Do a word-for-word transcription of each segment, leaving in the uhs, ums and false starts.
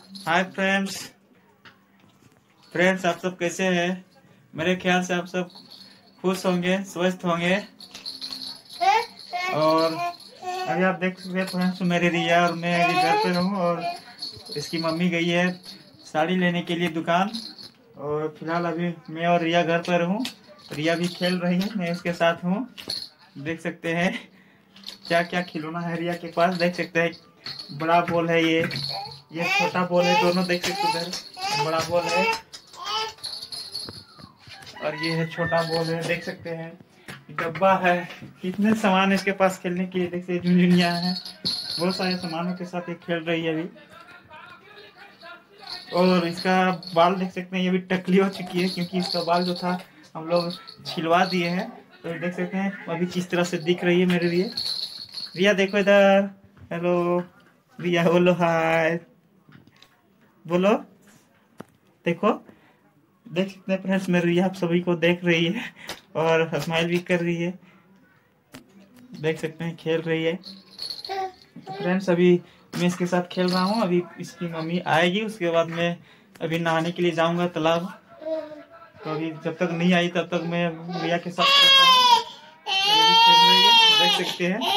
Hi friends friends आप सब कैसे हैं? मेरे ख्याल से आप सब खुश होंगे, स्वस्थ होंगे। और अभी आप देख सकते हैं फ्रेंड्स, मेरी रिया और मैं अभी घर पे हूँ और इसकी मम्मी गई है साड़ी लेने के लिए दुकान। और फिलहाल अभी मैं और रिया घर पर हूँ। रिया भी खेल रही है, मैं उसके साथ हूँ। देख सकते हैं क्या क्या खिलौना है रिया के पास। देख सकते हैं बड़ा बॉल है, ये ये छोटा बॉल है, दोनों देख सकते हैं। उधर बड़ा बॉल है और ये है छोटा बॉल है। देख सकते हैं डब्बा है, कितने सामान है इसके पास खेलने के लिए। देख सकते झुनझुनिया है, बहुत सारे सामानों के साथ ये खेल रही है अभी। और इसका बाल देख सकते हैं, ये भी टकली हो चुकी है क्योंकि इसका बाल जो था हम लोग छिलवा दिए हैं। तो देख सकते हैं अभी किस तरह से दिख रही है मेरे लिए। रिया देखो इधर, हेलो रिया, बोलो हाय, बोलो। देखो, देख सकते हैं फ्रेंड्स मेरी रिया आप सभी को देख रही है और स्माइल भी कर रही है। देख सकते हैं खेल रही है। तो फ्रेंड्स अभी मैं इसके साथ खेल रहा हूँ, अभी इसकी मम्मी आएगी, उसके बाद मैं अभी नहाने के लिए जाऊंगा तालाब। तो अभी जब तक नहीं आई तब तक मैं रिया के साथ खेल रहा हूँ। खेल रही है, देख सकते हैं।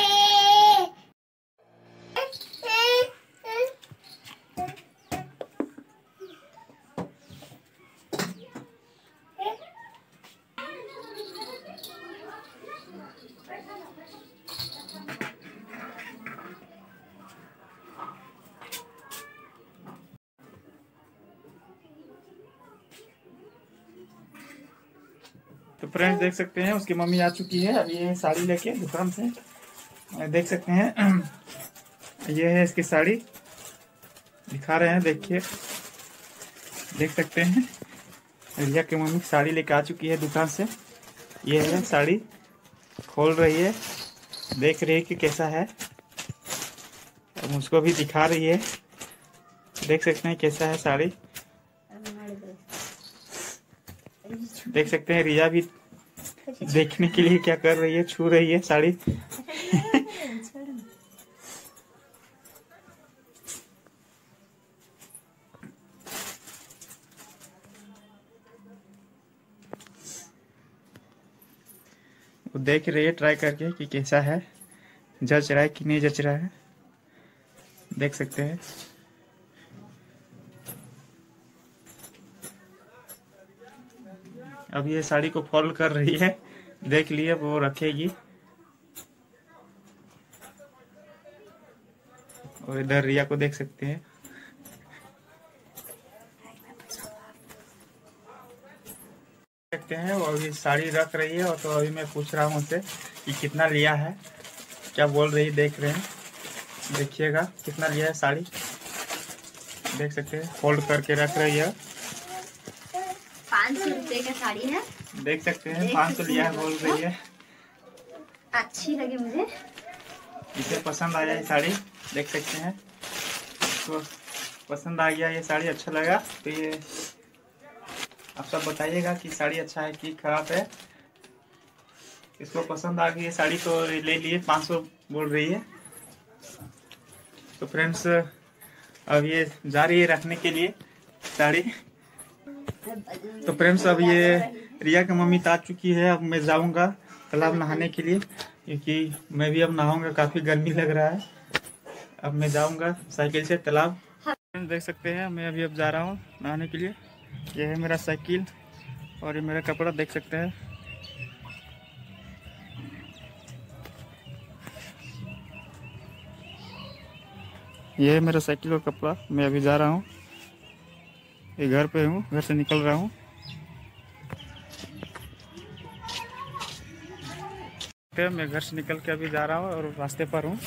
तो फ्रेंड्स देख सकते हैं उसकी मम्मी आ चुकी है अभी ये साड़ी लेके दुकान से। देख सकते हैं ये है इसकी साड़ी, दिखा रहे हैं, देखिए देख सकते हैं रिया की मम्मी साड़ी लेके आ चुकी है दुकान से। ये है साड़ी, खोल रही है, देख रही है कि कैसा है, अब मुझको भी दिखा रही है। देख सकते हैं कैसा है साड़ी। देख सकते हैं रिया भी देखने के लिए क्या कर रही है, छू रही है साड़ी। वो देख रही है ट्राई करके कि कैसा है, जच रहा है कि नहीं जच रहा है। देख सकते हैं अब ये साड़ी को फोल्ड कर रही है, देख लिए वो रखेगी। और इधर रिया को देख सकते हैं, देखते हैं वो अभी साड़ी रख रही है। और तो अभी मैं पूछ रहा हूँ उससे कि कितना लिया है, क्या बोल रही है, देख रहे हैं। देखिएगा कितना लिया है साड़ी, देख सकते हैं फोल्ड करके रख रही है। पाँच सौ रुपए का साड़ी है, देख सकते हैं पाँच सौ लिया है बोल रही है। अच्छी लगी मुझे, इसे पसंद आया ये साड़ी, देख सकते हैं तो पसंद आ गया ये साड़ी, अच्छा लगा। तो ये आप सब बताइएगा कि साड़ी अच्छा है कि खराब है। इसको पसंद आ गई ये साड़ी तो ले लिए, पाँच सौ बोल रही है। तो फ्रेंड्स अब ये जा रही है रखने के लिए साड़ी। तो फ्रेंड्स अब ये रिया की मम्मी आ चुकी है, अब मैं जाऊंगा तालाब नहाने के लिए क्योंकि मैं भी अब नहाऊंगा, काफ़ी गर्मी लग रहा है। अब मैं जाऊंगा साइकिल से तालाब। फ्रेंड्स देख सकते हैं मैं अभी अब जा रहा हूँ नहाने के लिए। ये है मेरा साइकिल और ये मेरा कपड़ा, देख सकते हैं। ये है मेरा साइकिल और कपड़ा, मैं अभी जा रहा हूँ, ये घर पे हूँ, घर से निकल रहा हूँ। मैं घर से निकल के अभी जा रहा हूँ और रास्ते पर हूँ।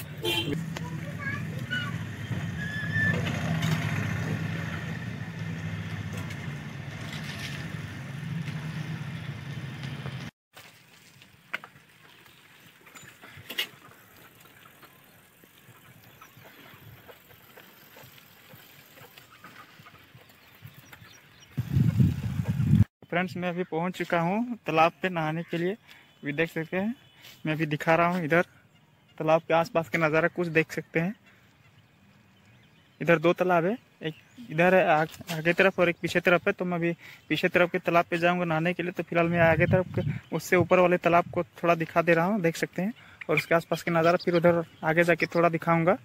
फ्रेंड्स मैं अभी पहुंच चुका हूं तालाब पे नहाने के लिए। अभी देख सकते हैं मैं अभी दिखा रहा हूं, इधर तालाब के आसपास के नज़ारा कुछ देख सकते हैं। इधर दो तालाब है, एक इधर है आ, आगे तरफ और एक पीछे तरफ है। तो मैं अभी पीछे तरफ के तालाब पे जाऊंगा नहाने के लिए। तो फिलहाल मैं आगे तरफ के उससे ऊपर वाले तालाब को थोड़ा दिखा दे रहा हूँ, देख सकते हैं। और उसके आसपास के नज़ारा फिर उधर आगे जाके थोड़ा दिखाऊंगा।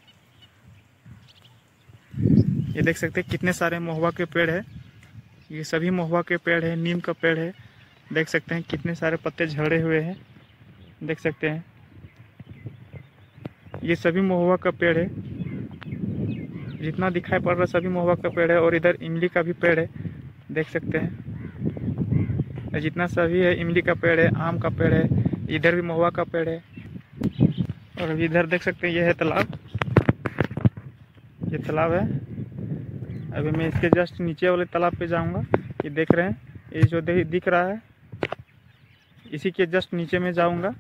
ये देख सकते हैं कितने सारे महुआ के पेड़ है। ये सभी महुआ के पेड़ है, नीम का पेड़ है। देख सकते हैं कितने सारे पत्ते झड़े हुए हैं, देख सकते हैं। ये सभी महुआ का पेड़ है, जितना दिखाई पड़ रहा है सभी महुआ का पेड़ है। और इधर इमली का भी पेड़ है, देख सकते हैं। जितना सभी है इमली का पेड़ है, आम का पेड़ है, इधर भी महुआ का पेड़ है। और अभी इधर देख सकते हैं ये है तालाब, ये तालाब है। अभी मैं इसके जस्ट नीचे वाले तालाब पे जाऊंगा। ये देख रहे हैं, ये जो दिख रहा है इसी के जस्ट नीचे में जाऊंगा।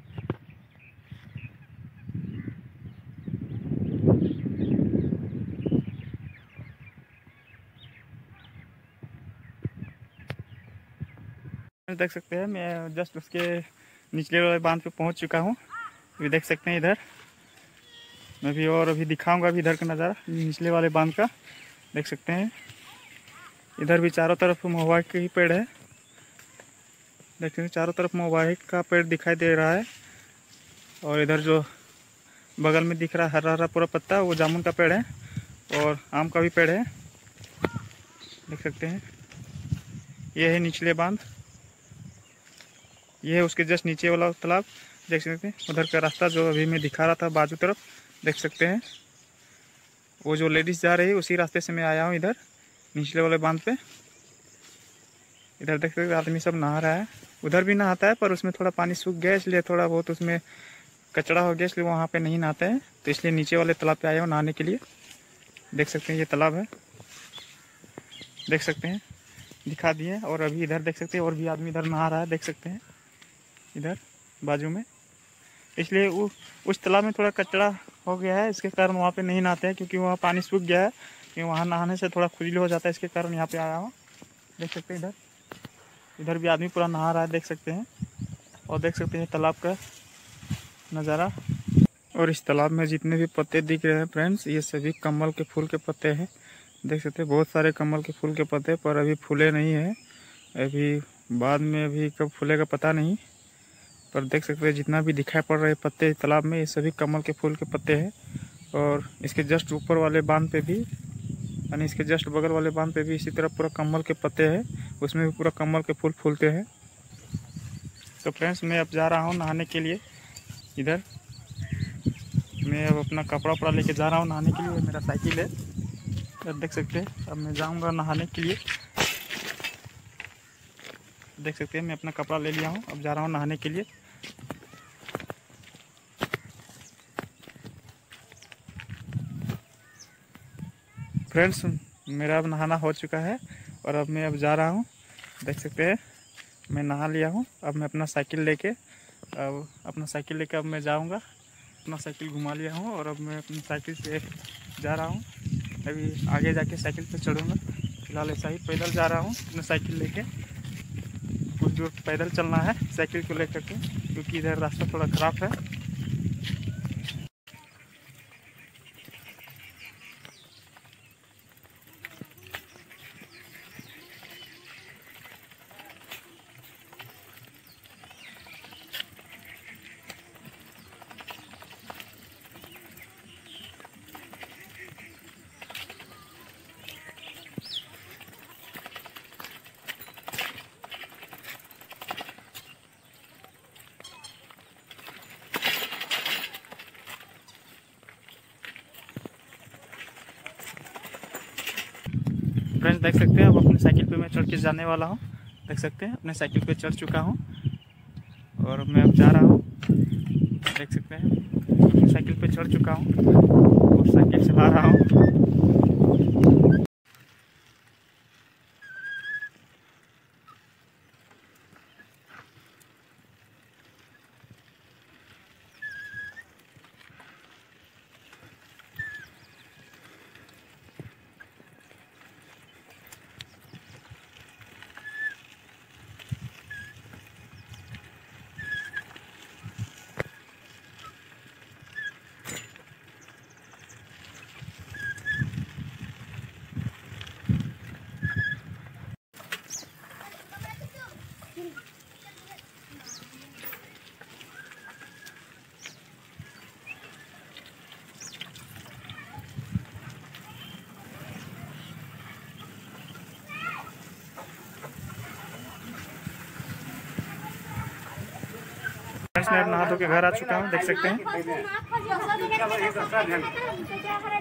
देख सकते हैं मैं जस्ट उसके निचले वाले बांध पे पहुंच चुका हूं। अभी देख सकते हैं इधर मैं भी और अभी दिखाऊंगा अभी इधर का नज़ारा निचले वाले बांध का। देख सकते हैं इधर भी चारों तरफ महुआ के ही पेड़ है। देख सकते हैं चारों तरफ महुआ का पेड़ दिखाई दे रहा है। और इधर जो बगल में दिख रहा है हरा हरा पूरा पत्ता, वो जामुन का पेड़ है और आम का भी पेड़ है, देख सकते हैं। ये है निचले बांध, ये है उसके जस्ट नीचे वाला तालाब, देख सकते हैं। उधर का रास्ता जो अभी मैं दिखा रहा था बाजू तरफ, देख सकते हैं। वो जो लेडीज़ जा रही है उसी रास्ते से मैं आया हूँ इधर निचले वाले बांध पे। इधर देख सकते हैं आदमी सब नहा रहा है। उधर भी नहाता है पर उसमें थोड़ा पानी सूख गया, इसलिए थोड़ा बहुत उसमें कचड़ा हो गया, इसलिए वहाँ पे नहीं नहाते हैं। तो इसलिए नीचे वाले तालाब पे आया हूँ नहाने के लिए। देख सकते हैं ये तालाब है, देख सकते हैं, दिखा दिए। और अभी इधर देख सकते हैं और भी आदमी इधर नहा रहा है, देख सकते हैं इधर बाजू में। इसलिए वो उस तालाब में थोड़ा कचड़ा हो गया है, इसके कारण वहाँ पे नहीं नहाते हैं, क्योंकि वहाँ पानी सूख गया है। क्योंकि वहाँ नहाने से थोड़ा खुजली हो जाता है, इसके कारण यहाँ पे आया हूँ। देख सकते हैं इधर इधर भी आदमी पूरा नहा रहा है, देख सकते हैं। और देख सकते हैं तालाब का नज़ारा। और इस तालाब में जितने भी पत्ते दिख रहे हैं फ्रेंड्स, ये सभी कमल के फूल के पत्ते हैं, देख सकते हैं। बहुत सारे कमल के फूल के पत्ते, पर अभी फूले नहीं है। अभी बाद में अभी कब फूलेगा पता नहीं, पर देख सकते हैं जितना भी दिखाई पड़ रहे हैं पत्ते तालाब में, ये सभी कमल के फूल के पत्ते हैं। और इसके जस्ट ऊपर वाले बांध पे भी, यानी इसके जस्ट बगल वाले बांध पे भी इसी तरह पूरा कमल के पत्ते हैं, उसमें भी पूरा कमल के फूल फूलते हैं। तो फ्रेंड्स मैं अब जा रहा हूँ नहाने के लिए। इधर मैं अब अपना कपड़ा वपड़ा लेके जा रहा हूँ नहाने के लिए, मेरा साइकिल है, अब देख सकते हैं। अब मैं जाऊँगा नहाने के लिए, देख सकते हैं मैं अपना कपड़ा ले लिया हूँ, अब जा रहा हूँ नहाने के लिए। फ्रेंड्स मेरा अब नहाना हो चुका है और अब मैं अब जा रहा हूँ, देख सकते हैं मैं नहा लिया हूँ। अब मैं अपना साइकिल लेके अब अपना साइकिल लेके अब मैं जाऊँगा, अपना साइकिल घुमा लिया हूँ और अब मैं अपनी साइकिल से जा रहा हूँ। अभी आगे जाके साइकिल पे चढ़ूँगा, फिलहाल ऐसा ही पैदल जा रहा हूँ अपना साइकिल लेके। कुछ दूर पैदल चलना है साइकिल को लेकर के, क्योंकि इधर रास्ता थोड़ा ख़राब है। फ्रेंड्स देख सकते हैं अब अपने साइकिल पे मैं चढ़ के जाने वाला हूँ, देख सकते हैं अपने साइकिल पे चढ़ चुका हूँ और मैं अब जा रहा हूँ, देख सकते हैं अपने साइकिल पे चढ़ चुका हूँ और साइकिल चला रहा हूँ। फ्रेंड्स मैं अब नहा धो के घर आ चुका हूँ, देख सकते हैं।